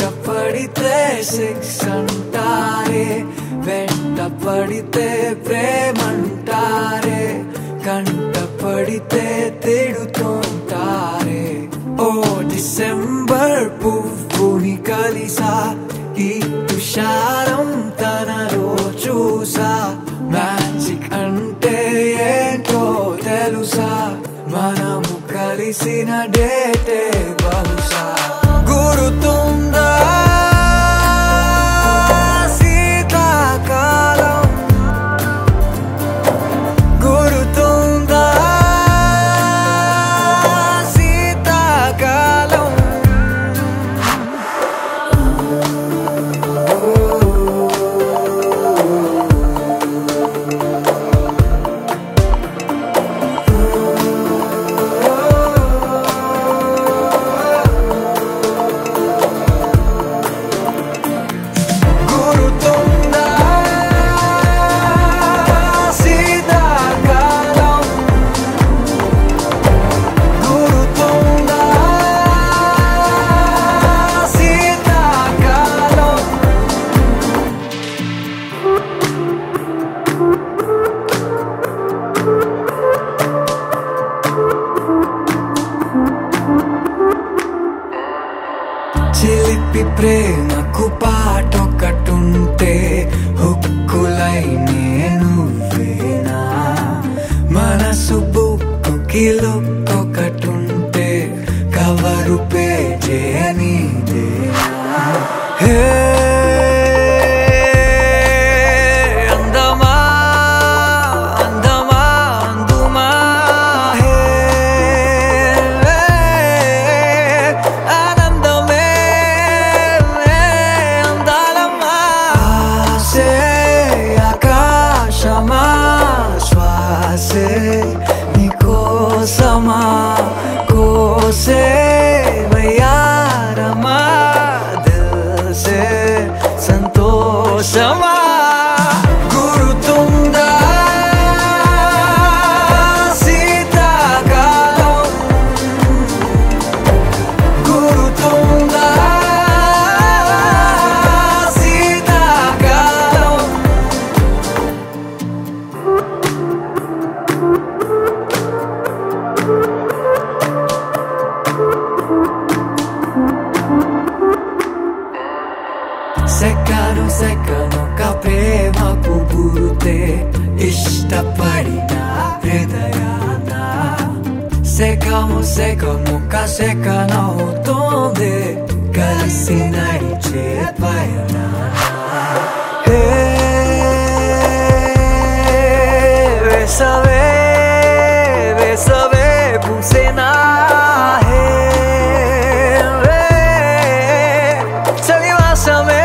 పడితే సిక్స్ అంటారే, వెంట పడితే ప్రేమంటారే, కంట పడితే తిడుతుంటారే. ఓ డిసెంబర్ పువ్వుని కలిసా, ఈ తుషారం తనలో చూసా, మ్యాజిక్ అంటే ఏంటో తెలుసా, మనము కలిసిన డేటే బహుశా. గురుతుందా శీతాకాలం, గురుతుందా శీతాకాలం. చిలిపి ప్రేమకు పాటొకటుంటే, హుక్కులై నువ్వేనా, మనసు బుక్కుకి లుక్కొకటుంటే, కవరు పేజే నీదేనా. హే అందమా అందమా అందుమా, హే ఆనందమే అందాలమ్మా. ఆసే ఆకాశమా, శ్వాసే నీకోసమా, కోసే వయ్యారమా, దిల్సే సంతోషమా. గురుతుందా శీతాకాలం, గురుతుందా శీతాకాలం. సెకను సెకనుగా ప్రేమకు గురుతే, ఇష్టపడిన హృదయాన సెకము సెకముగా సెకనవుతోంది, కలిసి నడిచే పయనాన. హే వేసవే వేసవే పూసేనా, హే చలివాసమే